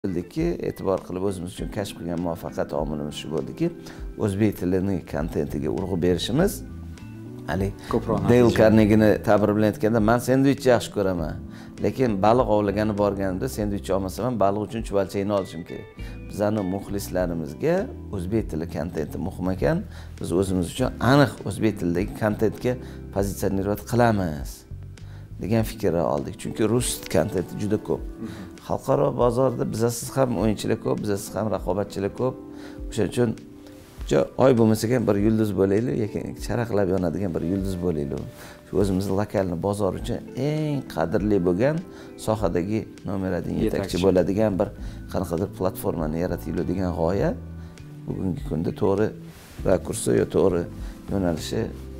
bildikki, e'tibor qilib o'zimiz uchun kashf qilgan muvaffaqiyat omilimiz shu bo'ldiki, o'zbek tilining kontentiga urg'u berishimiz. Dale Carnegini ta'bir bilan aytganda, men sendvich yaxshi ko'raman, lekin baliq ovlagani borganimda sendvich olmasam ham baliq uchun chuvalchangni olishim kerak. Bizning muxlislarimizga o'zbek tili kontenti muhim ekan. Biz o'zimiz uchun aniq o'zbek tilidagi kontentga pozitsionerovat qilamiz degan fikrni oldik. Chunki rus kontenti juda ko'p. Xalqaro bozorda bizasiz ham o'yinchilar ko'p, bizasiz ham raqobatchilar ko'p. O'sha uchun oy bo'lmasa ham bir yulduz bo'laylik, yoki charaqlab yonadigan bir yulduz bo'laylik. Shu o'zimizning lokalni bozor uchun eng qadrli bo'lgan sohadagi nomer 1 yetakchi bo'ladigan bir qanaqadir platformani yarataylik degan g'oya bugungi kunda to'g'ri rakursi yo to'g'ri yo'nalishi